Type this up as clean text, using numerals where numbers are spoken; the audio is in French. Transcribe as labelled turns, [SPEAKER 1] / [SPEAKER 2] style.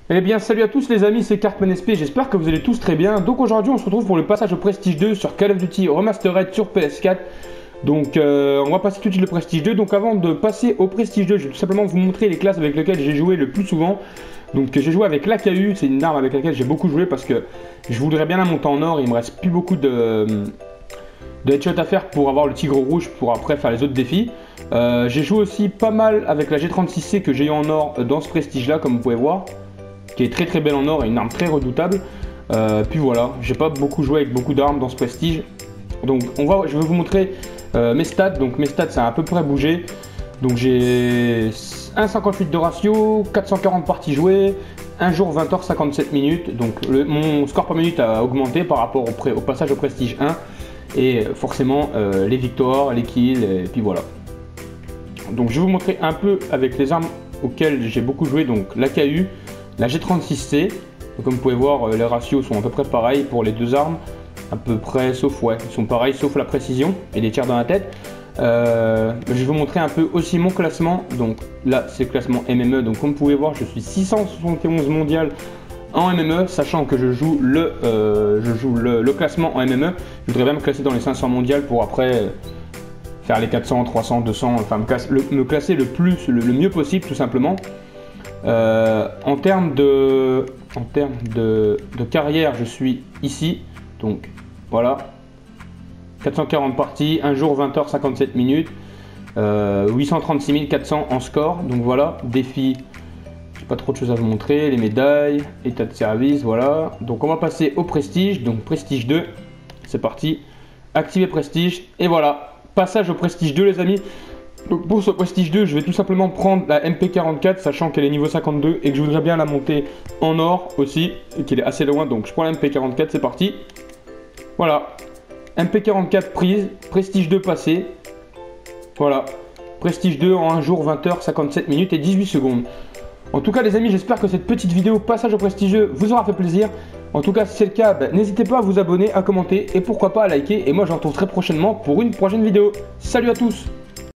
[SPEAKER 1] Eh bien salut à tous les amis, c'est Cartman SP, j'espère que vous allez tous très bien. Donc aujourd'hui on se retrouve pour le passage au Prestige 2 sur Call of Duty Remastered sur PS4. Donc on va passer tout de suite le Prestige 2. Donc avant de passer au Prestige 2, je vais tout simplement vous montrer les classes avec lesquelles j'ai joué le plus souvent. Donc j'ai joué avec l'AKU, c'est une arme avec laquelle j'ai beaucoup joué parce que je voudrais bien la monter en or. Il me reste plus beaucoup de headshots à faire pour avoir le tigre rouge pour après faire les autres défis. J'ai joué aussi pas mal avec la G36C que j'ai eu en or dans ce Prestige là, comme vous pouvez voir, qui est très belle en or et une arme très redoutable. Puis voilà, j'ai pas beaucoup joué avec beaucoup d'armes dans ce Prestige. Donc je vais vous montrer mes stats. Donc mes stats ça a à peu près bougé. Donc j'ai 1,58 de ratio, 440 parties jouées, 1 jour 20h 57 minutes. Donc mon score par minute a augmenté par rapport au passage au Prestige 1. Et forcément les victoires, les kills, et puis voilà. Donc je vais vous montrer un peu avec les armes auxquelles j'ai beaucoup joué. Donc l'AKU, la G36C, comme vous pouvez voir, les ratios sont à peu près pareils pour les deux armes, à peu près, sauf ils sont pareils sauf la précision et les tirs dans la tête. Je vais vous montrer un peu aussi mon classement. Donc là c'est le classement MME, donc comme vous pouvez voir je suis 671 mondial en MME, sachant que je joue le classement en MME. Je voudrais bien me classer dans les 500 mondiales pour après faire les 400, 300, 200, enfin me classer le mieux possible tout simplement. En termes de carrière, je suis ici, donc voilà, 440 parties, 1 jour 20h 57 minutes, 836 400 en score, donc voilà, défi, j'ai pas trop de choses à vous montrer, les médailles, état de service, voilà. Donc on va passer au Prestige, donc Prestige 2, c'est parti, activer Prestige, et voilà, passage au Prestige 2 les amis. Donc pour ce Prestige 2, je vais tout simplement prendre la MP44, sachant qu'elle est niveau 52 et que je voudrais bien la monter en or aussi, et qu'elle est assez loin, donc je prends la MP44, c'est parti. Voilà, MP44 prise, Prestige 2 passé. Voilà, Prestige 2 en 1 jour, 20h, 57 minutes et 18 secondes. En tout cas les amis, j'espère que cette petite vidéo passage au Prestige 2 vous aura fait plaisir. En tout cas, si c'est le cas, n'hésitez pas à vous abonner, à commenter et pourquoi pas à liker. Et moi, je vous retrouve très prochainement pour une prochaine vidéo. Salut à tous!